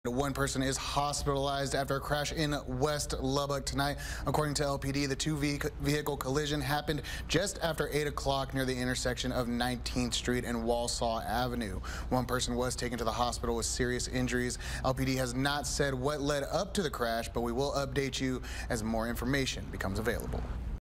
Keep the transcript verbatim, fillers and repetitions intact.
One person is hospitalized after a crash in West Lubbock tonight. According to L P D, the two vehicle collision happened just after eight o'clock near the intersection of nineteenth Street and Wausau Avenue. One person was taken to the hospital with serious injuries. L P D has not said what led up to the crash, but we will update you as more information becomes available.